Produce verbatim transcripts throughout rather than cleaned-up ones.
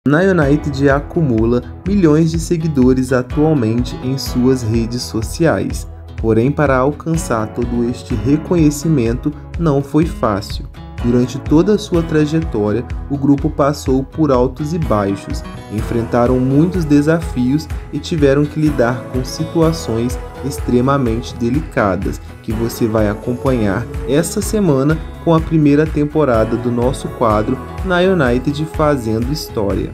Na United acumula milhões de seguidores atualmente em suas redes sociais, porém para alcançar todo este reconhecimento não foi fácil. Durante toda a sua trajetória, o grupo passou por altos e baixos, enfrentaram muitos desafios e tiveram que lidar com situações extremamente delicadas, que você vai acompanhar essa semana com a primeira temporada do nosso quadro Na United Fazendo História.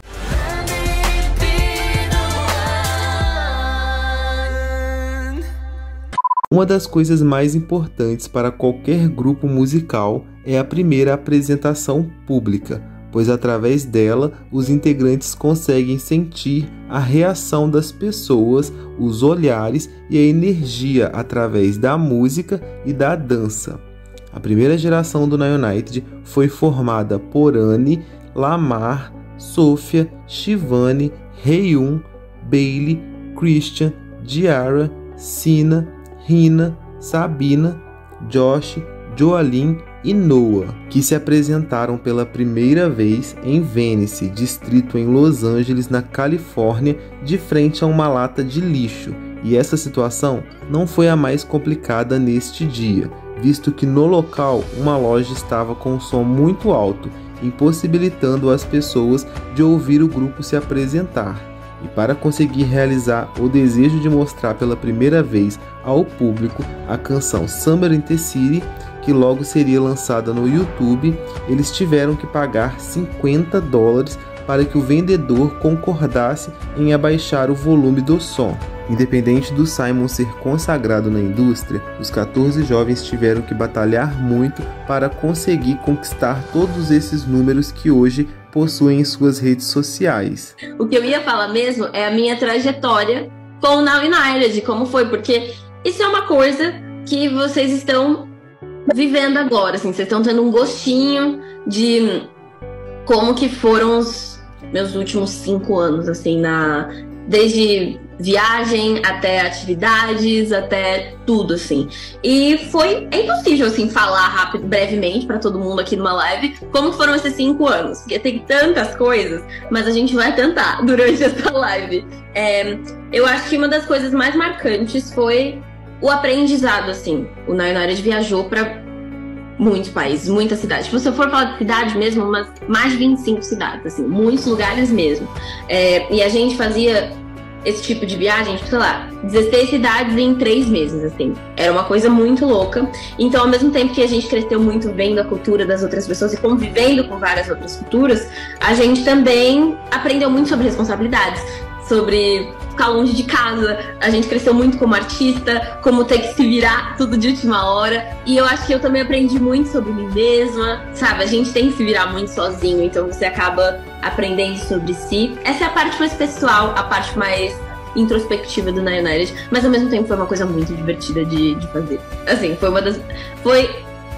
Uma das coisas mais importantes para qualquer grupo musical é a primeira apresentação pública, pois através dela os integrantes conseguem sentir a reação das pessoas, os olhares e a energia através da música e da dança. A primeira geração do Na United foi formada por Annie, Lamar, Sophia, Shivani, Haeyoung, Bailey, Christian, Diarra, Sina, Rina, Sabina, Josh, Joalyn e Noah, que se apresentaram pela primeira vez em Venice, distrito em Los Angeles, na Califórnia, de frente a uma lata de lixo. E essa situação não foi a mais complicada neste dia, visto que no local uma loja estava com um som muito alto, impossibilitando as pessoas de ouvir o grupo se apresentar. E para conseguir realizar o desejo de mostrar pela primeira vez ao público a canção Summer in the City, que logo seria lançada no YouTube, eles tiveram que pagar cinquenta dólares para que o vendedor concordasse em abaixar o volume do som. Independente do Simon ser consagrado na indústria, os quatorze jovens tiveram que batalhar muito para conseguir conquistar todos esses números que hoje possuem em suas redes sociais. O que eu ia falar mesmo é a minha trajetória com o Na United, como foi, porque isso é uma coisa que vocês estão vivendo agora, assim, vocês estão tendo um gostinho de como que foram os meus últimos cinco anos, assim, na desde viagem até atividades, até tudo, assim. E foi é impossível, assim, falar rápido, brevemente para todo mundo aqui numa live como foram esses cinco anos, porque tem tantas coisas, mas a gente vai tentar durante essa live. É, eu acho que uma das coisas mais marcantes foi o aprendizado, assim. O Na United viajou para muitos países, muitas cidades. Se você for falar de cidade mesmo, umas mais de vinte e cinco cidades, assim, muitos lugares mesmo. É, e a gente fazia esse tipo de viagem, tipo, sei lá, dezesseis cidades em três meses, assim. Era uma coisa muito louca. Então, ao mesmo tempo que a gente cresceu muito vendo a cultura das outras pessoas e convivendo com várias outras culturas, a gente também aprendeu muito sobre responsabilidades, sobre ficar longe de casa. A gente cresceu muito como artista, como ter que se virar tudo de última hora. E eu acho que eu também aprendi muito sobre mim mesma, sabe? A gente tem que se virar muito sozinho, então você acaba aprendendo sobre si. Essa é a parte mais pessoal, a parte mais introspectiva do Na United, mas ao mesmo tempo foi uma coisa muito divertida de, de fazer. Assim, foi uma das... Foi...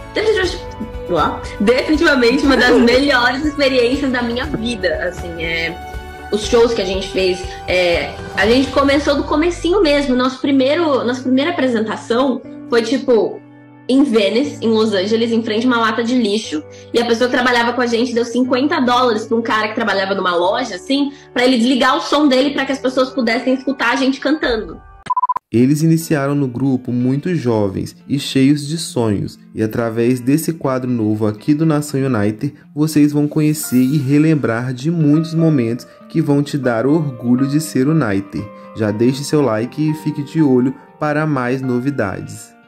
definitivamente uma das melhores experiências da minha vida, assim, é... Os shows que a gente fez, é, a gente começou do comecinho mesmo. Nosso primeiro, nossa primeira apresentação foi tipo em Venice, em Los Angeles, em frente a uma lata de lixo. E a pessoa que trabalhava com a gente deu cinquenta dólares para um cara que trabalhava numa loja, assim, para ele desligar o som dele para que as pessoas pudessem escutar a gente cantando. Eles iniciaram no grupo muito jovens e cheios de sonhos, e através desse quadro novo aqui do Nação United, vocês vão conhecer e relembrar de muitos momentos que vão te dar orgulho de ser United. Já deixe seu like e fique de olho para mais novidades.